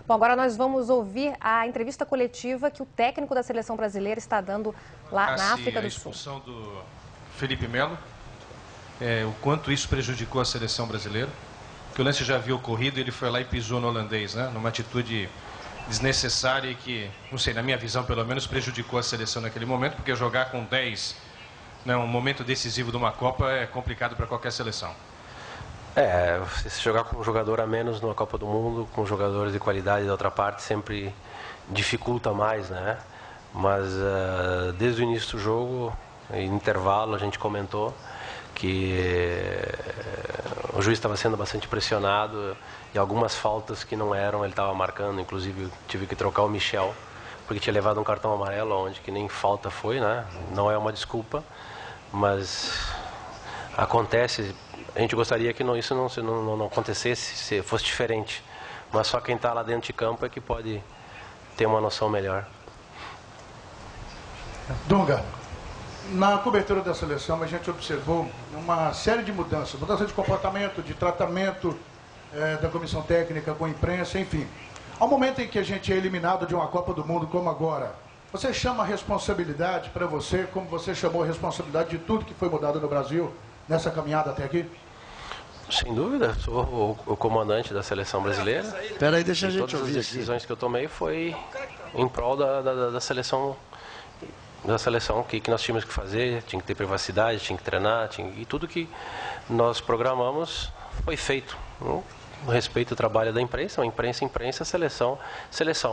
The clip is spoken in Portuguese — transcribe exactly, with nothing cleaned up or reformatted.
Bom, agora nós vamos ouvir a entrevista coletiva que o técnico da seleção brasileira está dando lá na África do Sul. A expulsão do Felipe Melo, é, o quanto isso prejudicou a seleção brasileira, porque o lance já havia ocorrido e ele foi lá e pisou no holandês, né? Numa atitude desnecessária e que, não sei, na minha visão pelo menos, prejudicou a seleção naquele momento, porque jogar com dez, né, um momento decisivo de uma Copa é complicado para qualquer seleção. É, se jogar com um jogador a menos numa Copa do Mundo, com jogadores de qualidade da outra parte, sempre dificulta mais, né? Mas uh, desde o início do jogo, em intervalo, a gente comentou que uh, o juiz estava sendo bastante pressionado e algumas faltas que não eram, ele estava marcando. Inclusive, tive que trocar o Michel, porque tinha levado um cartão amarelo, onde que nem falta foi, né? Não é uma desculpa, mas acontece. A gente gostaria que não, isso não, não, não acontecesse, se fosse diferente. Mas só quem está lá dentro de campo é que pode ter uma noção melhor. Dunga, na cobertura da seleção a gente observou uma série de mudanças. Mudança de comportamento, de tratamento é, da comissão técnica com a imprensa, enfim. Ao momento em que a gente é eliminado de uma Copa do Mundo como agora, você chama a responsabilidade para você, como você chamou a responsabilidade de tudo que foi mudado no Brasil nessa caminhada até aqui? Sem dúvida, sou o, o comandante da seleção brasileira. Espera aí, deixa a gente ouvir. Todas as decisões aqui que eu tomei foi em prol da, da, da seleção, da seleção que, que nós tínhamos que fazer. Tinha que ter privacidade, tinha que treinar, tinha, e tudo que nós programamos foi feito. No respeito ao trabalho da imprensa, a imprensa, imprensa, seleção, seleção.